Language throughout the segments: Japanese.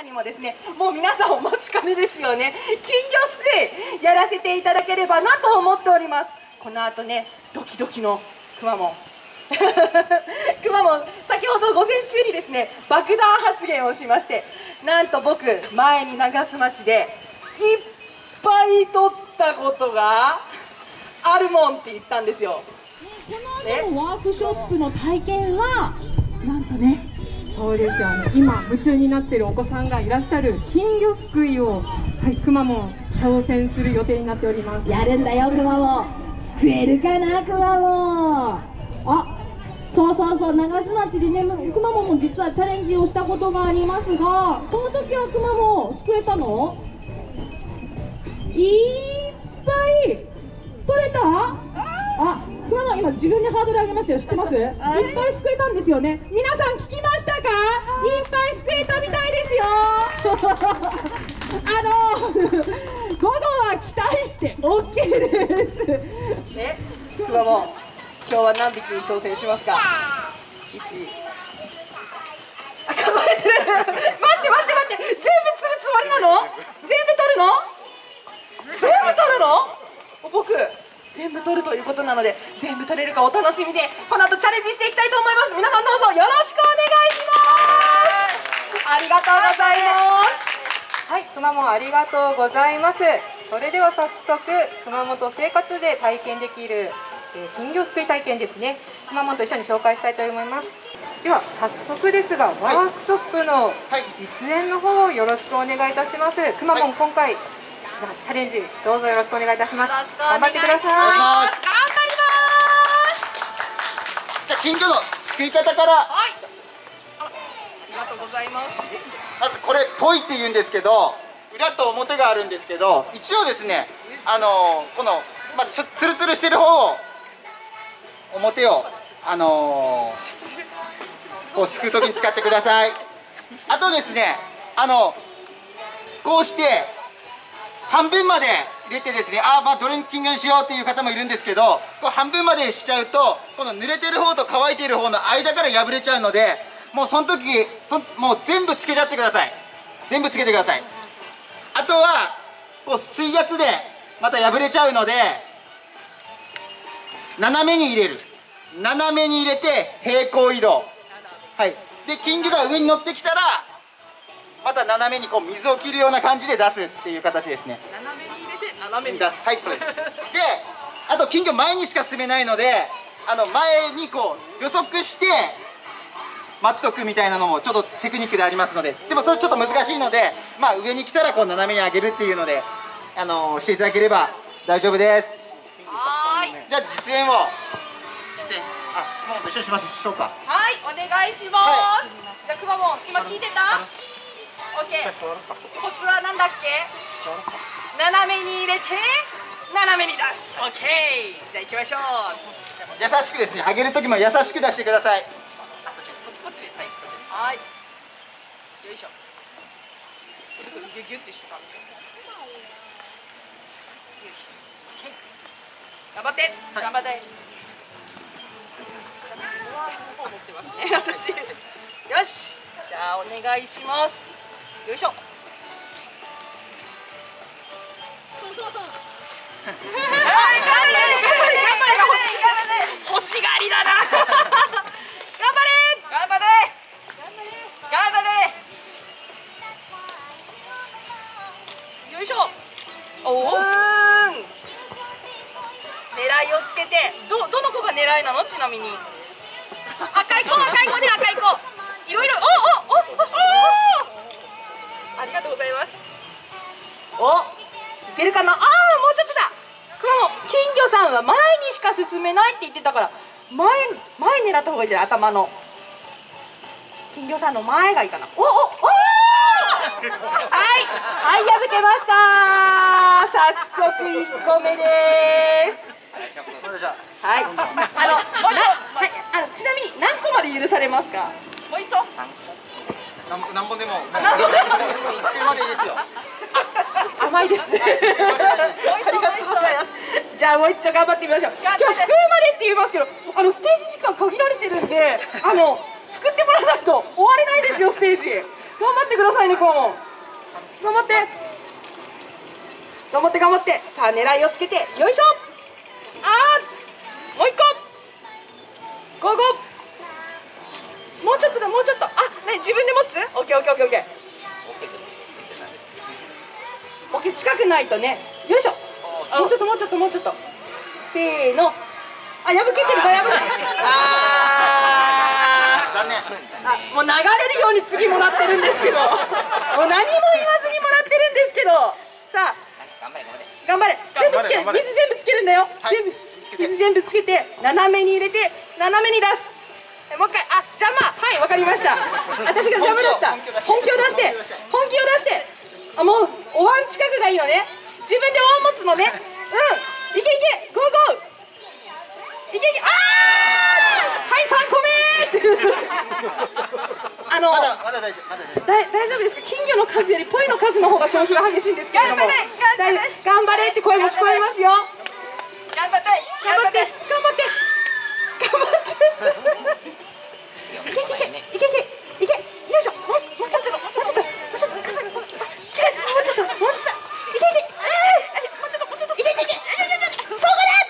中にもですね、もう皆さんお待ちかねですよね、金魚すくいやらせていただければなと思っております。この後ね、ドキドキのくまモンくまモン、先ほど午前中にですね爆弾発言をしまして、なんと僕前に長洲町でいっぱい取ったことがあるもんって言ったんですよ。 この後のワークショップの体験はなんとね、そうですよ、今夢中になっているお子さんがいらっしゃる金魚すくいを、くまモン挑戦する予定になっております。 やるんだよくまモン、すくえるかなくまモン。あ、そうそうそう、長洲町でね、くまモンも実はチャレンジをしたことがありますが、その時はくまモンすくえたの？いっぱい取れた？あ、くまモン今自分でハードル上げましたよ、知ってます？いっぱいすくえたんですよね。皆さん聞きましたか？いっぱいすくえたみたいですよ午後は期待して OK ですね、くまモン、今日は何匹に挑戦しますか？1、あ、数えてる待って待って待って、全部釣るつもりなの？全部取るの？全部取るの？僕全部取るということなので、全部取れるかお楽しみで、この後チャレンジしていきたいと思います。皆さんどうぞよろしくお願いします。ありがとうございます。 はい、くまモンありがとうございます。それでは早速、熊本生活で体験できる、金魚すくい体験ですね、くまモンと一緒に紹介したいと思います。では早速ですが、ワークショップの実演の方をよろしくお願いいたします。くまモン、今回チャレンジどうぞよろしくお願いいたします。頑張ってください。 頑張ります。 じゃあ金魚のすくい方から。 はい、ありがとうございます。 まずこれポイって言うんですけど、裏と表があるんですけど、一応ですね、この、ツルツルしてる方を、表をこうすくう時に使ってください。あとですね、こうして半分まで入れてですね、どれに金魚にしようっていう方もいるんですけど、こう半分までしちゃうと、この濡れてる方と乾いている方の間から破れちゃうので、もうその時もう全部つけちゃってください。全部つけてください。あとはこう水圧でまた破れちゃうので、斜めに入れる、斜めに入れて平行移動、はい、で金魚が上に乗ってきたらまた斜めにこう水を切るような感じで出すっていう形ですね。 斜めに入れて斜めに出す、はい、そうです。で、あと金魚前にしか進めないので、前にこう予測して待っとくみたいなのもちょっとテクニックでありますので、でもそれちょっと難しいので、上に来たらこう斜めに上げるっていうのでしていただければ大丈夫です。 はい、 じゃあ実演をもう一緒にしましょうか。 はい、お願いします。 はじゃあくまモン、今聞いてた？オッケー。コツはなんだっけ？斜めに入れて斜めに出す。オッケー。じゃあ行きましょう。 優しくですね、上げる時も優しく出してください。 こっちです。はい。よいしょ。ギュギュってしようか。よし。オッケー。頑張って。頑張って。持ってますね、私。よし。じゃあお願いします。よいしょ。欲しがりだな。頑張れ。頑張れ。頑張れ。よいしょ。おお。狙いをつけて、どの子が狙いなの？ちなみに。赤い子ね、赤い子。いろいろ。ありがとうございます。いけるかな。もうちょっとだ。金魚さんは前にしか進めないって言ってたから、前狙った方がいいじゃない。頭の金魚さんの前がいいかな。はい、破けました。早速1個目です。はい、ちなみに何個まで許されますか？もう一個。 何本でも。すくいまでいいですよ。 甘いですね。ありがとうございます。じゃあもう一丁頑張ってみましょう。今日すくうまでって言いますけど、ステージ時間限られてるんで、すくってもらわないと終われないですよ、ステージ。 頑張ってくださいね、くまモン。頑張って。頑張って頑張って。さあ狙いをつけて、よいしょ。もう一個。ゴーゴー。もうちょっとだ、もうちょっと。ね、自分で持つ？オッケーオッケーオッケーオッケー。オッケー、近くないとね。よいしょ。もうちょっともうちょっともうちょっと。せーの。破けてるか、破けてる。 残念。 もう流れるように次もらってるんですけど。もう何も言わずにもらってるんですけど。さあ。頑張れ。全部つける。水全部つけるんだよ。水全部つけて、斜めに入れて、斜めに出す。もう一回、邪魔。はい、わかりました。私が邪魔だった。本気を出して、本気を出して。もうお椀近くがいいのね。自分でお椀持つのね。いけいけ、ゴーゴー。いけいけ、はい3個目まだ大丈夫、まだ大丈夫ですか。金魚の数よりポイの数の方が消費が激しいんですけれども、頑張れって声も聞こえますよ。頑張って頑張って頑張って頑張って。いけいけいけいけいけ、よいしょ。もうちょっともうちょっともうちょっと、違う、もうちょっともうちょっと、いけいけ、もうちょっといけいけいけ、そこだ。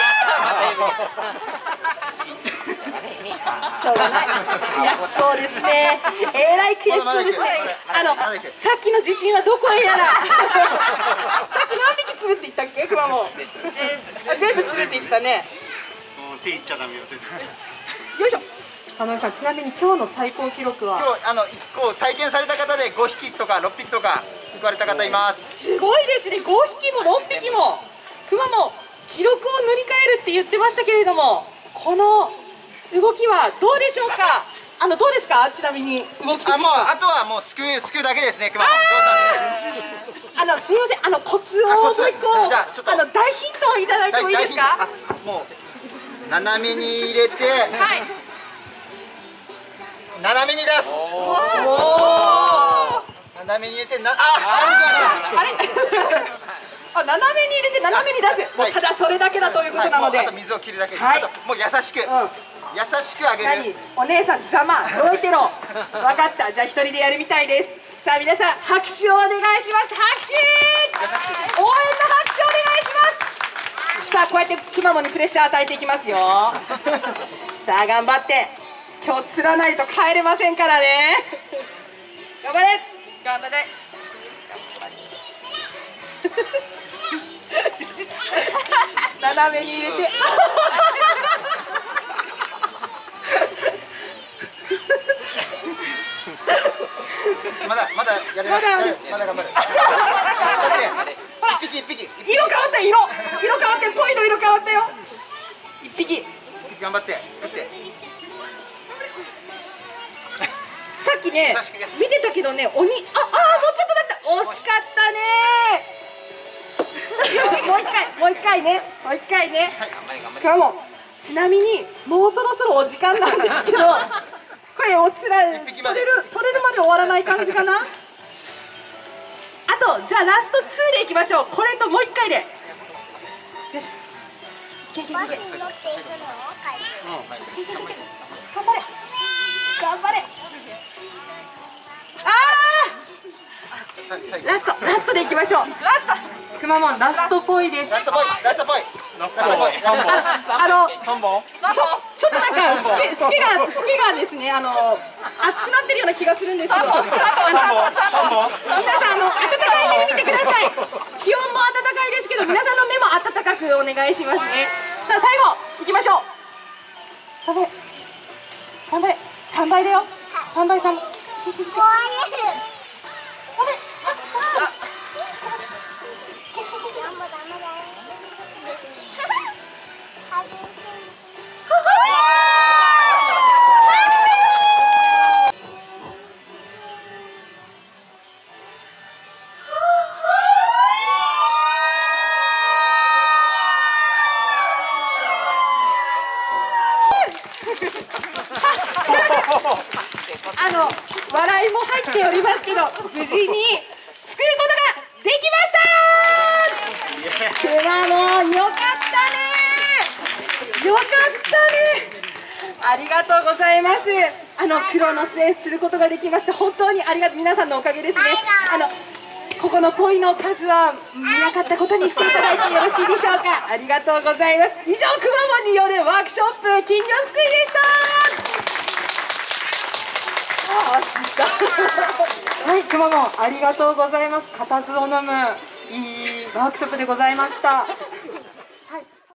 しょうがない。悔しそうですね。えらい悔しそうですね。さっきの自信はどこへやら。さっき何匹釣るって言ったっけ、くまモン。全部釣るって言ったね。 手いっちゃダメよ。 よいしょ。 さん、ちなみに今日の最高記録は？ 今日体験された方で5匹とか6匹とか救われた方います。 すごいですね。5匹も6匹も。くまモン、記録を塗り替えるって言ってましたけれども、この動きはどうでしょうか。どうですか。ちなみに動き。 もうあとはもうすくうだけですね。くまモン。 すみません。コツをもう一個大ヒントをいただいてもいいですか。 もう斜めに入れて。はい。斜めに出す。斜めに入れてあれ斜めに入れて斜めに出す。もうただそれだけだということなので。 あと水を切るだけです。あともう優しくあげる。 お姉さん邪魔。どいてろ。分かった。じゃあ一人でやるみたいです。さあ皆さん拍手をお願いします。拍手。応援の拍手お願いします。さあこうやってくまモンにプレッシャー与えていきますよ。さあ頑張って。今日釣らないと帰れませんからね。頑張れ頑張れ。斜めに入れて。 まだやれます。まだ頑張る。一匹。 色変わった。色変わって、ポイの色変わったよ。一匹頑張って作って。 さっきね見てたけどね、もうちょっとだった。惜しかったね。もう一回ね。くまモン、ちなみにもうそろそろお時間なんですけど、これおつらい取れるまで終わらない感じかな。あとじゃあラスト2でいきましょう。これともう一回で。よし。いけ。頑張れ。ラストでいきましょう。 くまモン、ラストポイです。 ラストポイ。 ちょっとなんかスケがですね、熱くなってるような気がするんですけど、皆さん温かい目で見てください。気温も暖かいですけど、皆さんの目も温かくお願いしますね。さあ最後いきましょう。頑張れ。3倍だよ。3倍。笑いも入っておりますけど、無事に救うことができました。くまモン、よかったね。ありがとうございます。 苦労の末することができまして、本当に皆さんのおかげですね。ここのポイの数は見なかったことにしていただいてよろしいでしょうか。ありがとうございます。以上、くまモンによるワークショップ金魚すくいでした。安心した。 はい、くまモンありがとうございます。固唾を飲むいいワークショップでございました。